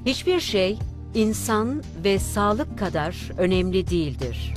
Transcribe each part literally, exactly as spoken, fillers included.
Hiçbir şey insan ve sağlık kadar önemli değildir.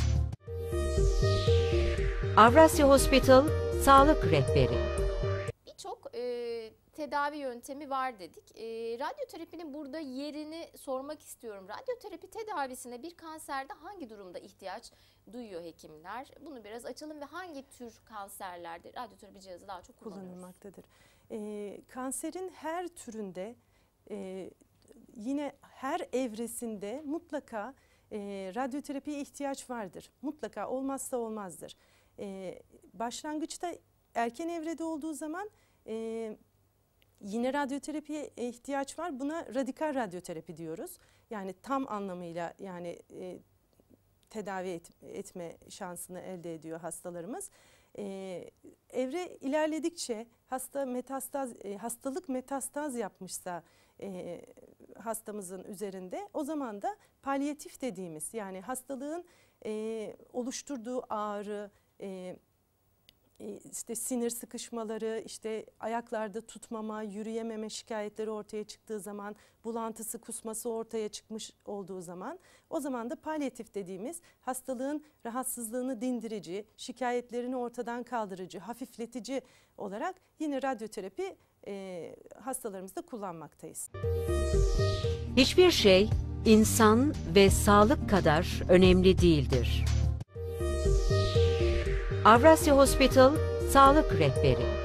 Avrasya Hospital Sağlık Rehberi. Birçok e, tedavi yöntemi var dedik. E, radyoterapinin burada yerini sormak istiyorum. Radyoterapi tedavisine bir kanserde hangi durumda ihtiyaç duyuyor hekimler? Bunu biraz açalım ve hangi tür kanserlerde radyoterapi cihazı daha çok kullanılmaktadır? E, kanserin her türünde, e, yine her evresinde mutlaka e, radyoterapiye ihtiyaç vardır. Mutlaka, olmazsa olmazdır. E, başlangıçta erken evrede olduğu zaman e, yine radyoterapiye ihtiyaç var. Buna radikal radyoterapi diyoruz. Yani tam anlamıyla yani e, tedavi et, etme şansını elde ediyor hastalarımız. Ee, evre ilerledikçe hasta metastaz, e, hastalık metastaz yapmışsa e, hastamızın üzerinde, o zaman da palyatif dediğimiz, yani hastalığın e, oluşturduğu ağrı, e, işte sinir sıkışmaları, işte ayaklarda tutmama, yürüyememe şikayetleri ortaya çıktığı zaman, bulantısı, kusması ortaya çıkmış olduğu zaman, o zaman da palyatif dediğimiz hastalığın rahatsızlığını dindirici, şikayetlerini ortadan kaldırıcı, hafifletici olarak yine radyoterapi e, hastalarımızda kullanmaktayız. Hiçbir şey insan ve sağlık kadar önemli değildir. Avrasya Hospital Sağlık Rehberi.